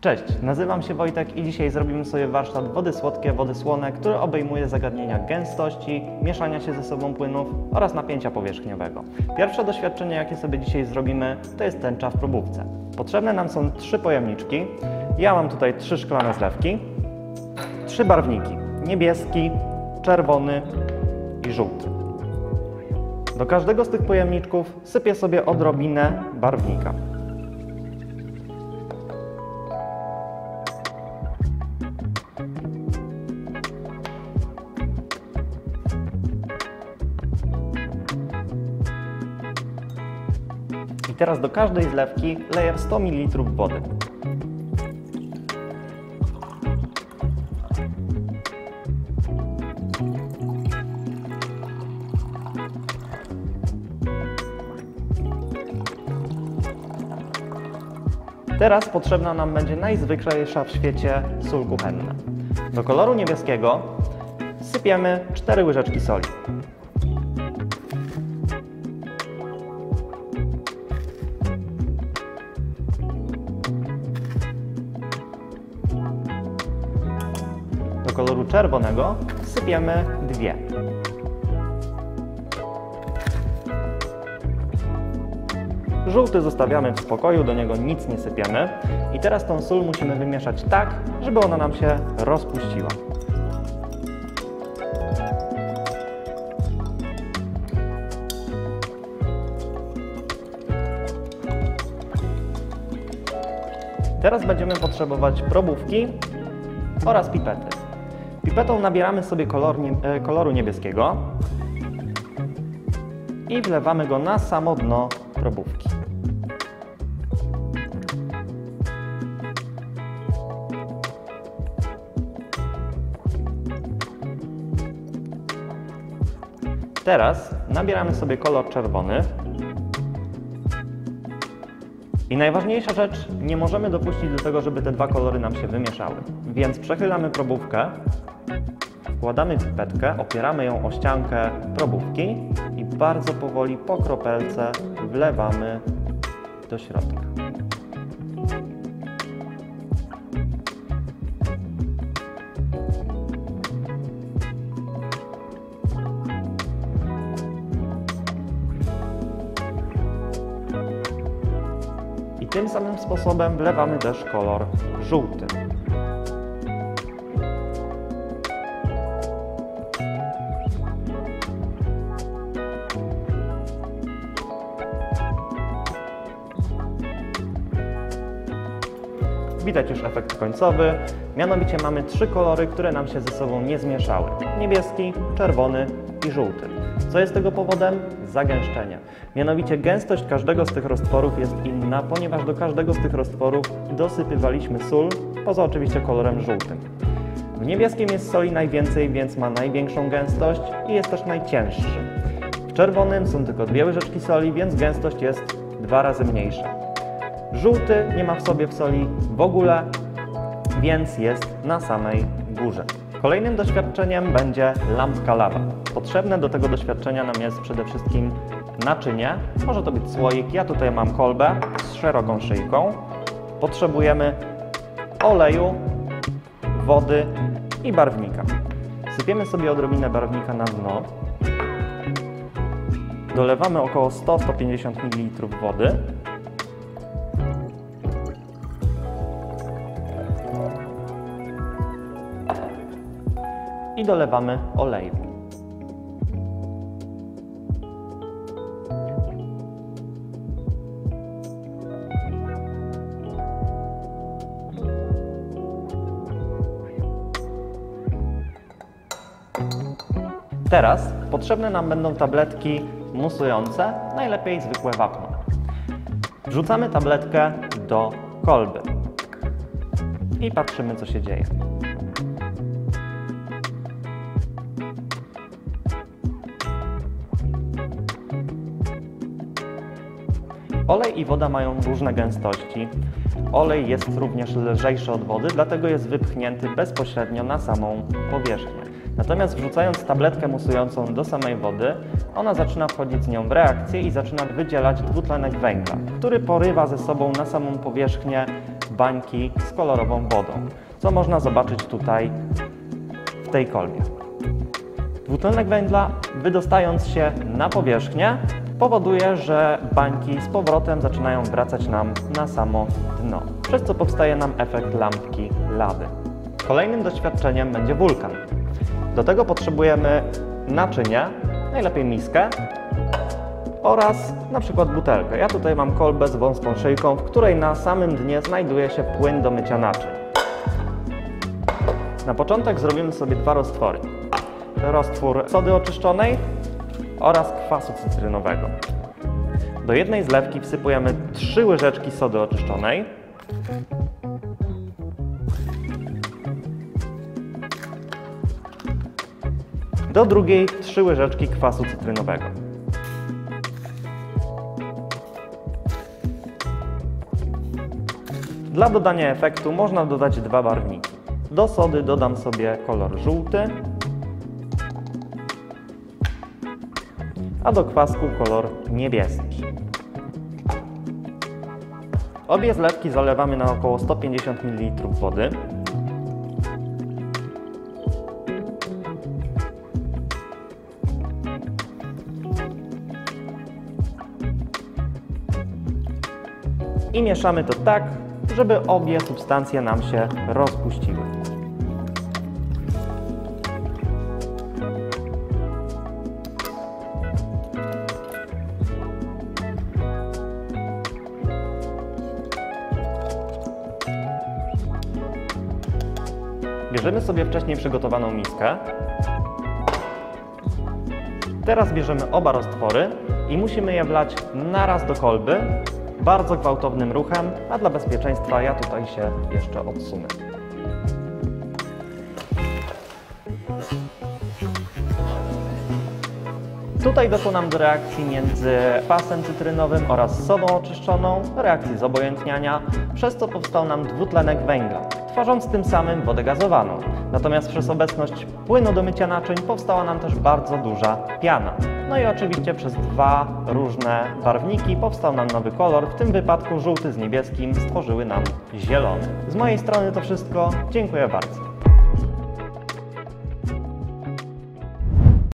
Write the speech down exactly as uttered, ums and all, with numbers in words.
Cześć, nazywam się Wojtek i dzisiaj zrobimy sobie warsztat wody słodkie, wody słone, który obejmuje zagadnienia gęstości, mieszania się ze sobą płynów oraz napięcia powierzchniowego. Pierwsze doświadczenie, jakie sobie dzisiaj zrobimy, to jest tęcza w probówce. Potrzebne nam są trzy pojemniczki. Ja mam tutaj trzy szklane zlewki, trzy barwniki, niebieski, czerwony i żółty. Do każdego z tych pojemniczków sypię sobie odrobinę barwnika. I teraz do każdej zlewki leję sto mililitrów wody. Teraz potrzebna nam będzie najzwyklejsza w świecie sól kuchenna. Do koloru niebieskiego sypiemy cztery łyżeczki soli. Do koloru czerwonego sypiemy dwie. Żółty zostawiamy w spokoju, do niego nic nie sypiemy. I teraz tą sól musimy wymieszać tak, żeby ona nam się rozpuściła. Teraz będziemy potrzebować probówki oraz pipety. Pipetą nabieramy sobie kolor nie, koloru niebieskiego i wlewamy go na samo dno probówki. Teraz nabieramy sobie kolor czerwony. I najważniejsza rzecz, nie możemy dopuścić do tego, żeby te dwa kolory nam się wymieszały. Więc przechylamy probówkę, wkładamy pipetkę, opieramy ją o ściankę probówki i bardzo powoli po kropelce wlewamy do środka. I tym samym sposobem wlewamy też kolor żółty. Widać już efekt końcowy, mianowicie mamy trzy kolory, które nam się ze sobą nie zmieszały. Niebieski, czerwony i żółty. Co jest tego powodem? Zagęszczenie. Mianowicie gęstość każdego z tych roztworów jest inna, ponieważ do każdego z tych roztworów dosypywaliśmy sól, poza oczywiście kolorem żółtym. W niebieskim jest soli najwięcej, więc ma największą gęstość i jest też najcięższy. W czerwonym są tylko dwie łyżeczki soli, więc gęstość jest dwa razy mniejsza. Żółty nie ma w sobie w soli w ogóle, więc jest na samej górze. Kolejnym doświadczeniem będzie lampka lawa. Potrzebne do tego doświadczenia nam jest przede wszystkim naczynie. Może to być słoik, ja tutaj mam kolbę z szeroką szyjką. Potrzebujemy oleju, wody i barwnika. Sypiemy sobie odrobinę barwnika na dno. Dolewamy około sto do stu pięćdziesięciu mililitrów wody. I dolewamy oleju. Teraz potrzebne nam będą tabletki musujące, najlepiej zwykłe wapno. Wrzucamy tabletkę do kolby i patrzymy, co się dzieje. Olej i woda mają różne gęstości. Olej jest również lżejszy od wody, dlatego jest wypchnięty bezpośrednio na samą powierzchnię. Natomiast wrzucając tabletkę musującą do samej wody, ona zaczyna wchodzić z nią w reakcję i zaczyna wydzielać dwutlenek węgla, który porywa ze sobą na samą powierzchnię bańki z kolorową wodą, co można zobaczyć tutaj w tej kolbie. Dwutlenek węgla, wydostając się na powierzchnię, powoduje, że bańki z powrotem zaczynają wracać nam na samo dno, przez co powstaje nam efekt lampki lady. Kolejnym doświadczeniem będzie wulkan. Do tego potrzebujemy naczynie, najlepiej miskę oraz na przykład butelkę. Ja tutaj mam kolbę z wąską szyjką, w której na samym dnie znajduje się płyn do mycia naczyń. Na początek zrobimy sobie dwa roztwory. Roztwór sody oczyszczonej oraz kwasu cytrynowego. Do jednej zlewki wsypujemy trzy łyżeczki sody oczyszczonej. Do drugiej trzy łyżeczki kwasu cytrynowego. Dla dodania efektu można dodać dwa barwniki. Do sody dodam sobie kolor żółty, a do kwasku kolor niebieski. Obie zlewki zalewamy na około sto pięćdziesiąt mililitrów wody. I mieszamy to tak, żeby obie substancje nam się rozpuściły. Bierzemy sobie wcześniej przygotowaną miskę. Teraz bierzemy oba roztwory i musimy je wlać naraz do kolby, bardzo gwałtownym ruchem, a dla bezpieczeństwa ja tutaj się jeszcze odsunę. Tutaj doszło nam do reakcji między kwasem cytrynowym oraz sodą oczyszczoną, reakcji zobojętniania, przez co powstał nam dwutlenek węgla, tworząc tym samym wodę gazowaną. Natomiast przez obecność płynu do mycia naczyń powstała nam też bardzo duża piana. No i oczywiście przez dwa różne barwniki powstał nam nowy kolor, w tym wypadku żółty z niebieskim stworzyły nam zielony. Z mojej strony to wszystko. Dziękuję bardzo.